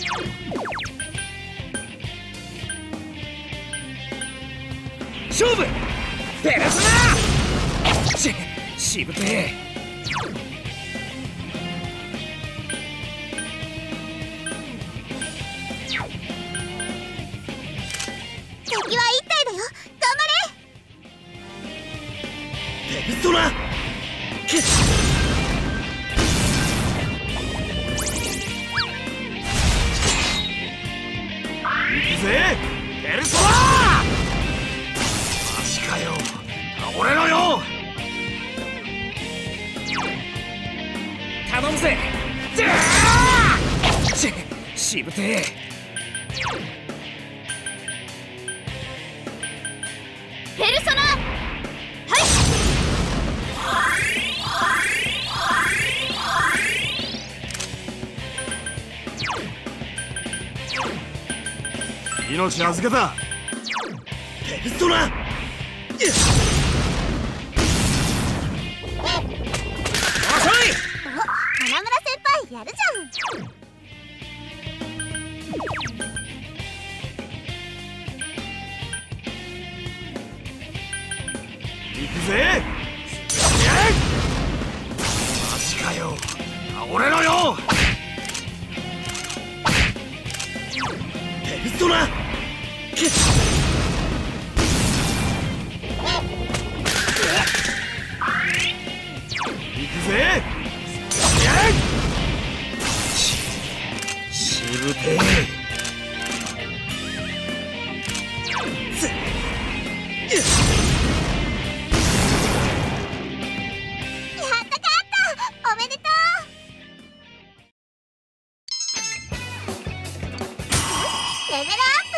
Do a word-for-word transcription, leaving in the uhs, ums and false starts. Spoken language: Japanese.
勝負ペルソナ。ししぶてえ。 敵は一体だよ。頑張れ。 ペルソナ。くっ行くぜペルソナ。マジかよ。倒れろよ。頼むぜ。ししぶてえ。 ペルソナ。 命預けた。ペルソナ。遅い。 お、花村先輩やるじゃん。 行くぜ。マジかよ。倒れろよ。ペルソナ。くっ行くぜ。ししぶてえ。 おめでとう。レベルアップ。